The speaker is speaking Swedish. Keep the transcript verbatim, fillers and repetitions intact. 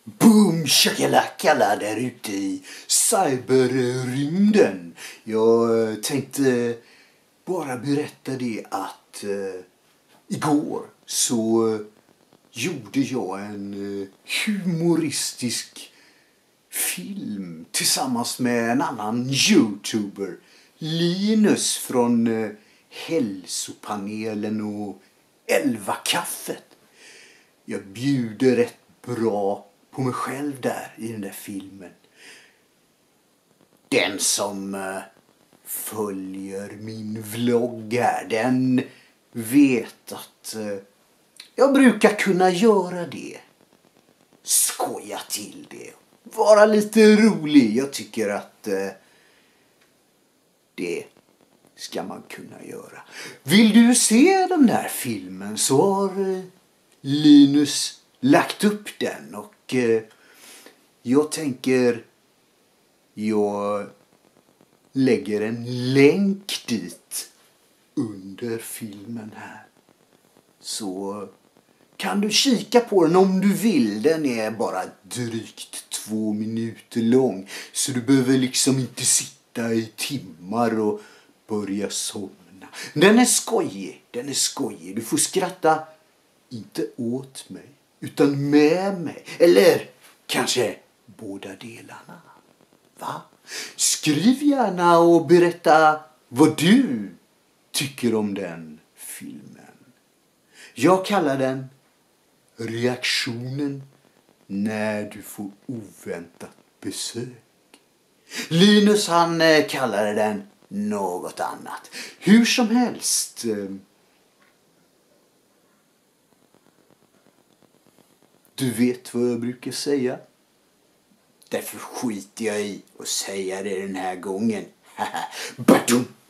Boom shakalakala där ute i cyberrymden. Jag tänkte bara berätta det att eh, igår så eh, gjorde jag en eh, humoristisk film tillsammans med en annan youtuber, Linus från eh, hälsopanelen och elva kaffet. Jag bjuder rätt bra på mig själv där i den där filmen. Den som uh, följer min vlogg här, den vet att uh, jag brukar kunna göra det. Skoja till det. Vara lite rolig. Jag tycker att uh, det ska man kunna göra. Vill du se den där filmen så har uh, Linus lagt upp den och eh, jag tänker jag lägger en länk dit under filmen här. Så kan du kika på den om du vill. Den är bara drygt två minuter lång. Så du behöver liksom inte sitta i timmar och börja somna. Den är skojig. Den är skojig. Du får skratta inte åt mig utan med mig. Eller kanske båda delarna. Va? Skriv gärna och berätta vad du tycker om den filmen. Jag kallar den reaktionen när du får oväntat besök. Linus han kallade den något annat. Hur som helst. Du vet vad jag brukar säga. Därför skiter jag i att säga det den här gången. Badum!